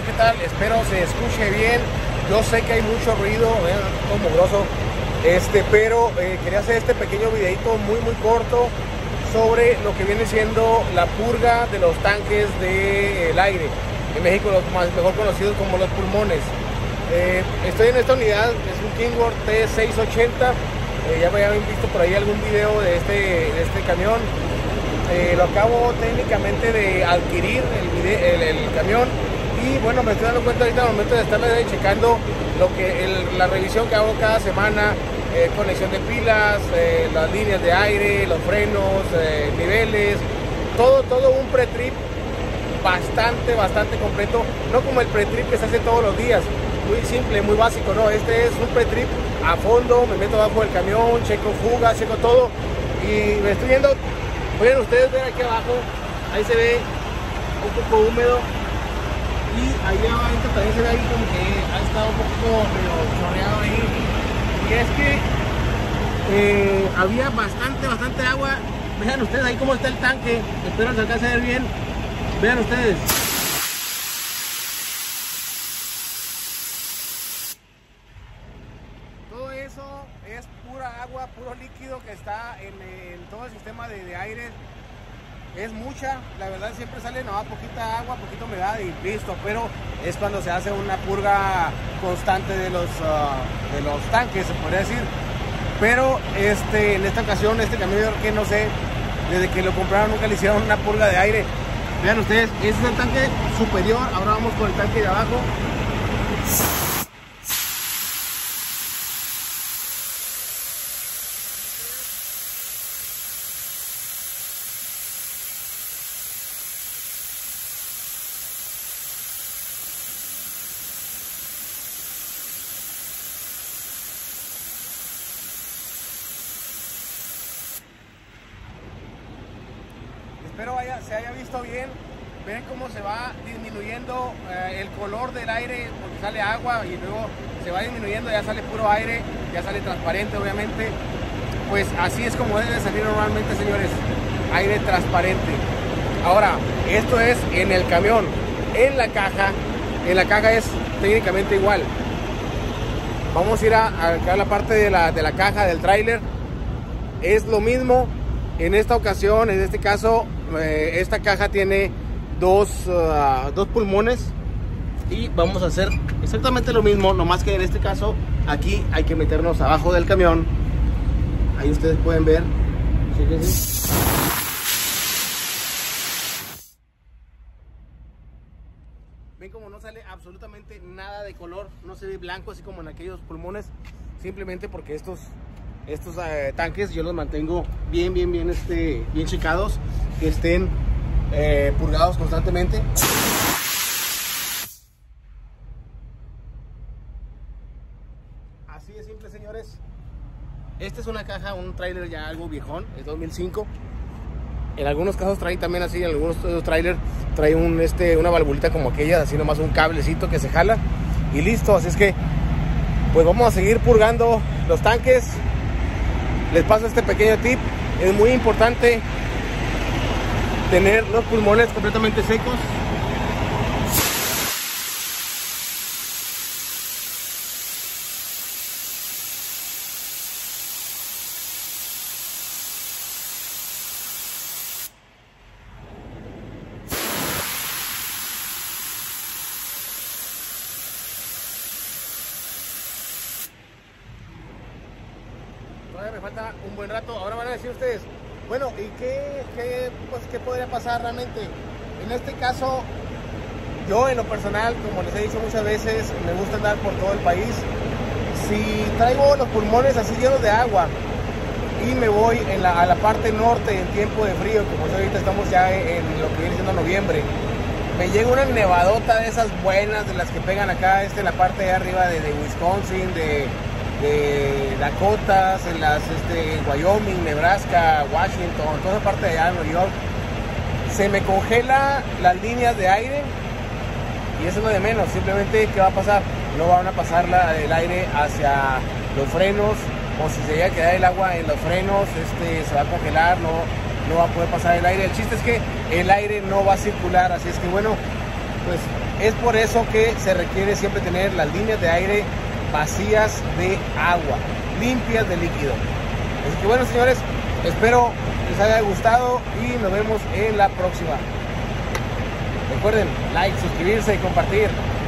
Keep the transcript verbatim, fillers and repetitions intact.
¿qué tal? Espero se escuche bien. Yo sé que hay mucho ruido, vean, todo mugroso. Este, pero eh, quería hacer este pequeño videito muy muy corto sobre lo que viene siendo la purga de los tanques del aire. En México los más mejor conocidos como los pulmones. Eh, estoy en esta unidad, es un Kenworth T seiscientos ochenta. Eh, ya me habían visto por ahí algún video de este, de este camión. Eh, lo acabo técnicamente de adquirir el, video, el, el camión. Y bueno, me estoy dando cuenta ahorita al momento de estarme checando lo que el, la revisión que hago cada semana, eh, conexión de pilas, eh, las líneas de aire, los frenos, eh, niveles, todo, todo un pre-trip bastante, bastante completo, no como el pre-trip que se hace todos los días, muy simple, muy básico, no, este es un pre-trip a fondo, me meto abajo del camión, checo fugas, checo todo, y me estoy viendo, pueden ustedes ver aquí abajo, ahí se ve un poco húmedo, y ahí abajo también se ve ahí como que ha estado un poco chorreado ahí, y es que eh, había bastante, bastante agua. Vean ustedes ahí cómo está el tanque, espero que se alcance a ver bien. Vean ustedes. Todo eso es pura agua, puro líquido que está en, en todo el sistema de, de aire. Es mucha, la verdad siempre sale no, poquita agua, poquita humedad y listo, pero es cuando se hace una purga constante de los, uh, de los tanques, se podría decir. Pero este, en esta ocasión, este camión que no sé, desde que lo compraron nunca le hicieron una purga de aire. Vean ustedes, ese es el tanque superior, ahora vamos con el tanque de abajo. Espero haya, se haya visto bien. Ven cómo se va disminuyendo eh, el color del aire, porque sale agua y luego se va disminuyendo, ya sale puro aire, ya sale transparente obviamente. Pues así es como debe salir normalmente, señores, aire transparente. Ahora, esto es en el camión. En la caja, en la caja es técnicamente igual. Vamos a ir a, a la parte de la, de la caja del tráiler. Es lo mismo. En esta ocasión, en este caso, eh, esta caja tiene dos, uh, dos pulmones y vamos a hacer exactamente lo mismo, nomás que en este caso aquí hay que meternos abajo del camión. Ahí ustedes pueden ver. Fíjense. Ven como no sale absolutamente nada de color, no se ve blanco así como en aquellos pulmones, simplemente porque estos estos eh, tanques yo los mantengo bien bien bien este bien checados, que estén eh, purgados constantemente. Así de simple, señores. Esta es una caja, un tráiler ya algo viejón, es dos mil cinco. En algunos casos trae también así, en algunos trailers trae un este una valvulita como aquella, así nomás un cablecito que se jala y listo. Así es que pues vamos a seguir purgando los tanques. Les paso este pequeño tip, es muy importante tener los pulmones completamente secos. Todavía me falta un buen rato. Ahora van a decir ustedes, bueno, ¿y qué, qué, pues, qué podría pasar realmente? En este caso, yo en lo personal, como les he dicho muchas veces, me gusta andar por todo el país. Si traigo los pulmones así llenos de agua y me voy en la, a la parte norte en tiempo de frío, como ahorita estamos ya en lo que viene siendo noviembre, me llega una nevadota de esas buenas, de las que pegan acá este, en la parte de arriba de, de Wisconsin, de... de Dakotas, en las este, Wyoming, Nebraska, Washington, toda esa parte de allá, New York, se me congela las líneas de aire y eso es lo de menos. Simplemente, ¿qué va a pasar? No van a pasar la, el aire hacia los frenos, o si se llega a quedar el agua en los frenos, este, se va a congelar, no, no va a poder pasar el aire. El chiste es que el aire no va a circular, así es que bueno, pues es por eso que se requiere siempre tener las líneas de aire vacías de agua, limpias de líquido. Así que bueno, señores, espero les haya gustado y nos vemos en la próxima. Recuerden, like, suscribirse y compartir.